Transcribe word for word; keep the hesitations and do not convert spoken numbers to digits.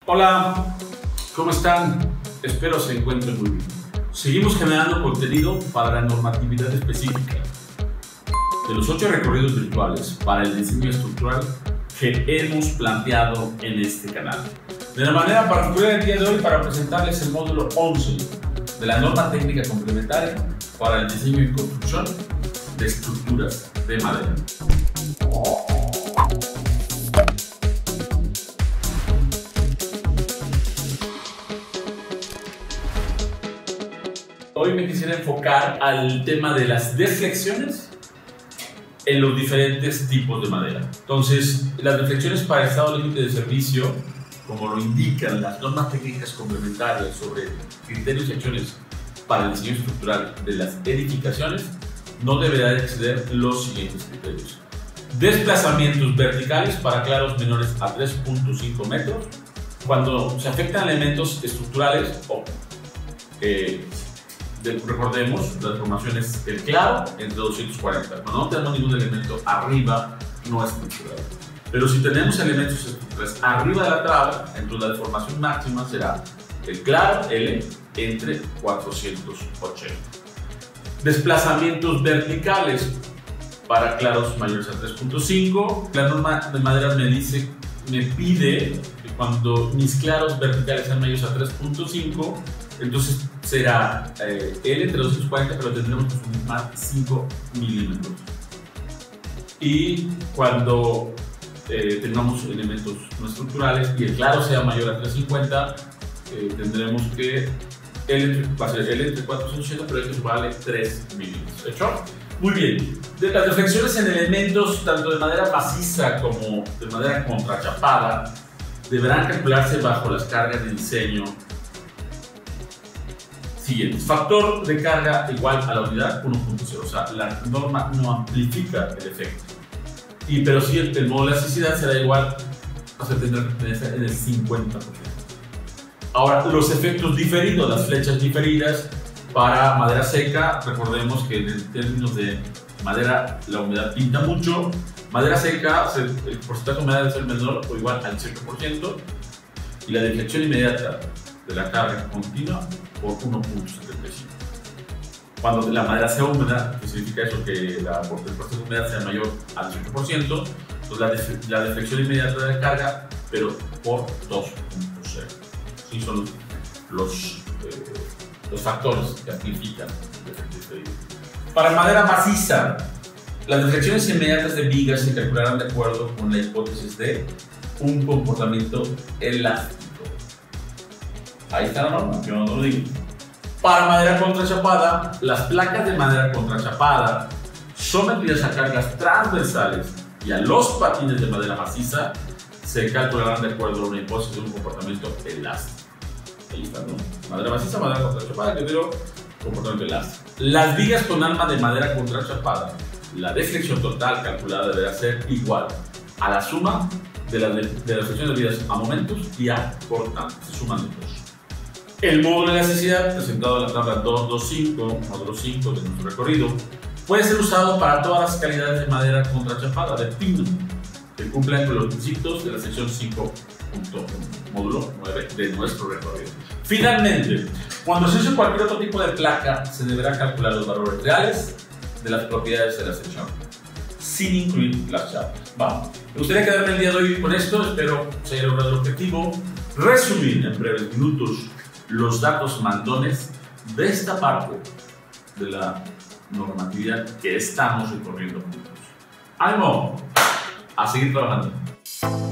Hola, ¿cómo están? Espero se encuentren muy bien. Seguimos generando contenido para la normatividad específica de los ocho recorridos virtuales para el diseño estructural que hemos planteado en este canal. De la manera particular el día de hoy para presentarles el módulo once de la norma técnica complementaria para el diseño y construcción de estructuras de madera. Hoy me quisiera enfocar al tema de las deflexiones en los diferentes tipos de madera. Entonces, las deflexiones para estado límite de servicio, como lo indican las normas técnicas complementarias sobre criterios y acciones para el diseño estructural de las edificaciones, no deberá exceder los siguientes criterios. Desplazamientos verticales para claros menores a tres punto cinco metros, cuando se afectan elementos estructurales o eh, De, recordemos, la deformación es el claro entre doscientos cuarenta. Cuando no tenemos ningún elemento arriba, no es estructural. Pero si tenemos elementos estructurales arriba de la traba, entonces la deformación máxima será el claro L entre cuatrocientos ochenta. Desplazamientos verticales para claros mayores a tres punto cinco. La norma de madera me dice, me pide que cuando mis claros verticales sean mayores a tres punto cinco, entonces será eh, L entre doscientos cuarenta, pero tendremos que sumar cinco milímetros. Y cuando eh, tengamos elementos no estructurales y el claro sea mayor a trescientos cincuenta, eh, tendremos que L, va a ser L entre cuatrocientos ochenta, pero esto vale tres milímetros. ¿Hecho? Muy bien. De las deflexiones en elementos tanto de madera maciza como de madera contrachapada deberán calcularse bajo las cargas de diseño siguientes. Factor de carga igual a la unidad uno punto cero, o sea, la norma no amplifica el efecto. Y, pero sí, el, el módulo de elasticidad será igual, o sea, tendrá que tener en el cincuenta por ciento. Ahora, los efectos diferidos, las flechas diferidas para madera seca, recordemos que en términos de madera la humedad pinta mucho. Madera seca, el porcentaje de humedad debe ser menor o igual al cinco por ciento y la deflexión inmediata de la carga continua por uno punto setenta y cinco. Cuando la madera sea húmeda, que significa eso, que la, el porcentaje de humedad sea mayor al cinco por ciento, entonces la, def, la deflexión inmediata de la carga, pero por dos punto cero. Sí, son los, eh, los factores que amplifican el efecto diferido. Para madera maciza, las deflexiones inmediatas de vigas se calcularán de acuerdo con la hipótesis de un comportamiento elástico. Ahí está la norma, yo no lo digo. Para madera contrachapada, las placas de madera contrachapada sometidas a cargas transversales y a los patines de madera maciza se calcularán de acuerdo a una hipótesis de un comportamiento elástico. Ahí está, ¿no? Madera maciza, madera contrachapada, yo digo comportamiento elástico. Las vigas con alma de madera contrachapada, la deflexión total calculada deberá ser igual a la suma de la, de, de la deflexión de vigas a momentos y a cortantes, se suman dos. El módulo de elasticidad, presentado en la tabla dos punto veinticinco, módulo cinco de nuestro recorrido, puede ser usado para todas las calidades de madera contrachapada de pino que cumplan con los principios de la sección cinco punto uno, módulo nueve de nuestro recorrido. Finalmente, cuando se use cualquier otro tipo de placa, se deberá calcular los valores reales de las propiedades de la sección, sin incluir las chapas. Vamos. Me gustaría quedarme el día de hoy con esto, espero se haya logrado el objetivo. Resumir en breves minutos los datos mandones de esta parte de la normatividad que estamos recorriendo juntos. ¡Ánimo! A seguir trabajando.